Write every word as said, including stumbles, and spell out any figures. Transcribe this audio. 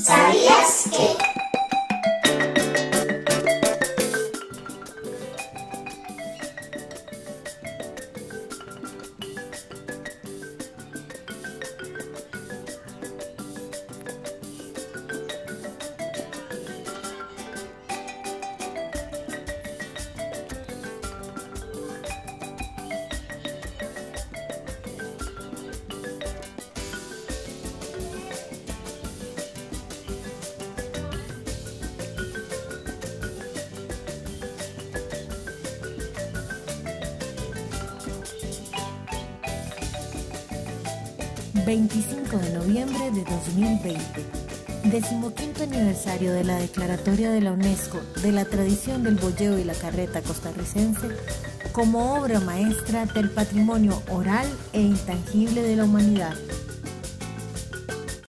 ¿Sabías que? veinticinco de noviembre de dos mil veinte, decimoquinto aniversario de la declaratoria de la UNESCO de la tradición del boyeo y la carreta costarricense como obra maestra del patrimonio oral e intangible de la humanidad.